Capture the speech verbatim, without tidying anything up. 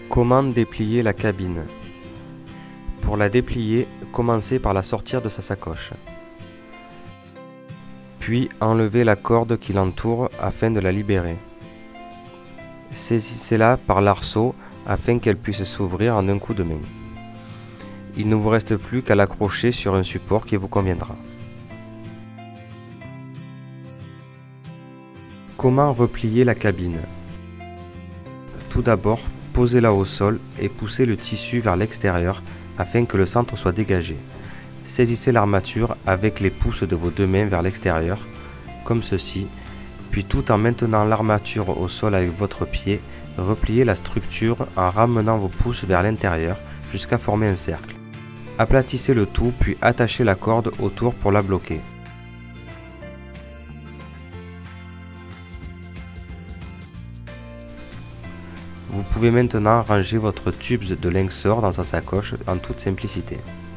Comment déplier la cabine? Pour la déplier, commencez par la sortir de sa sacoche. Puis enlevez la corde qui l'entoure afin de la libérer. Saisissez-la par l'arceau afin qu'elle puisse s'ouvrir en un coup de main. Il ne vous reste plus qu'à l'accrocher sur un support qui vous conviendra. Comment replier la cabine? Tout d'abord, posez-la au sol et poussez le tissu vers l'extérieur afin que le centre soit dégagé. Saisissez l'armature avec les pouces de vos deux mains vers l'extérieur, comme ceci, puis tout en maintenant l'armature au sol avec votre pied, repliez la structure en ramenant vos pouces vers l'intérieur jusqu'à former un cercle. Aplatissez le tout puis attachez la corde autour pour la bloquer. Vous pouvez maintenant ranger votre tube de linxor dans sa sacoche en toute simplicité.